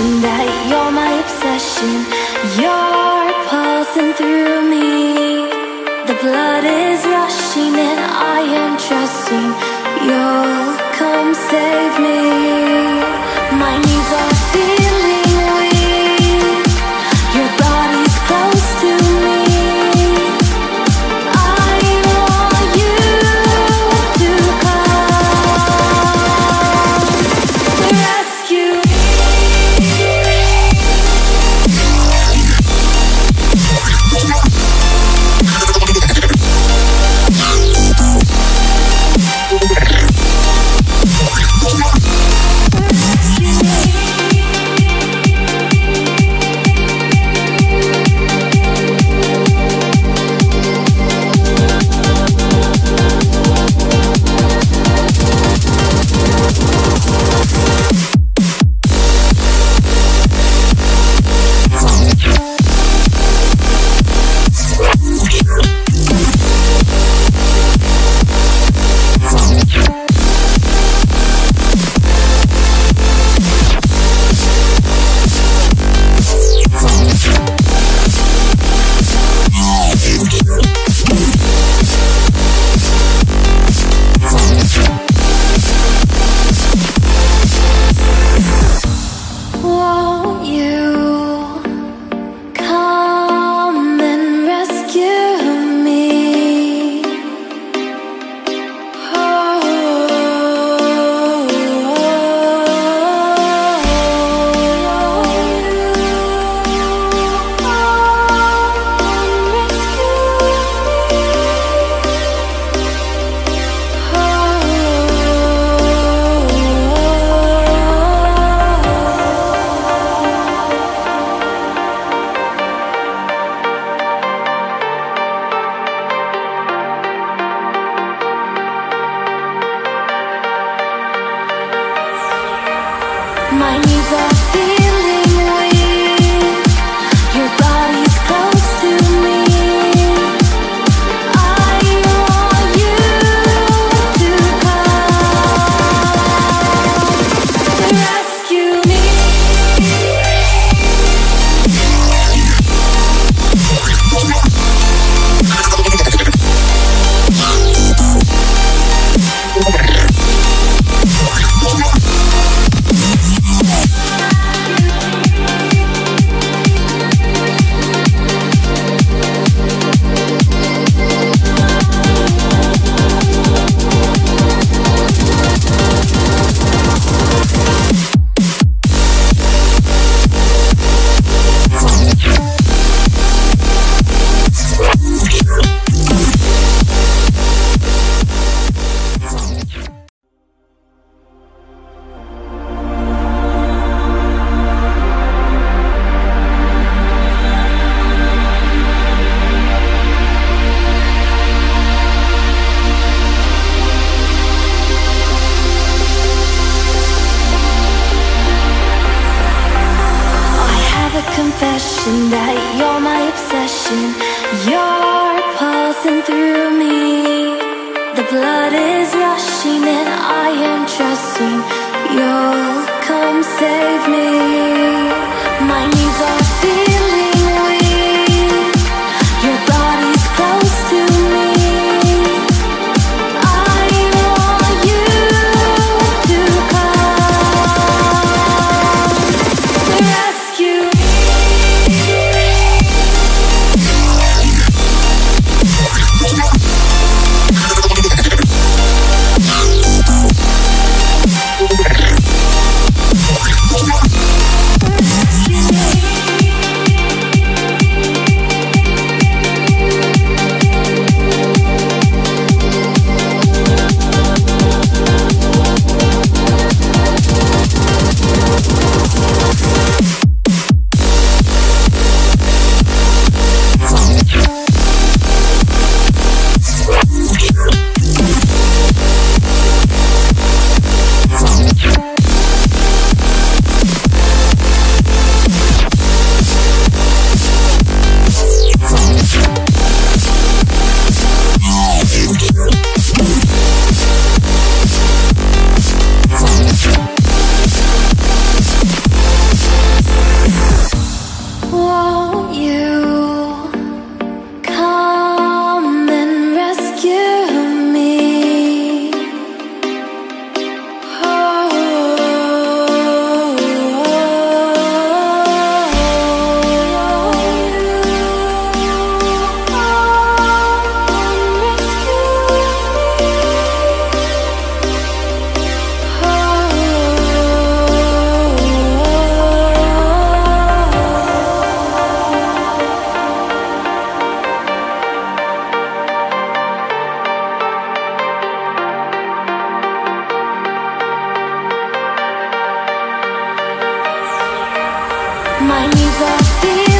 confession that you're my obsession. You're pulsing through me. The blood is rushing and I am trusting you'll come save me. My knees are feeling weak. Your body's close to me. My knees are feeling weak. Your body's close to me. I want you to come to rescue me. Confession that you're my obsession. You're pulsing through me. The blood is rushing and I am trusting you'll come save me. My knees are feeling weak. Your body's close to me. I want you to come to rescue me. I feel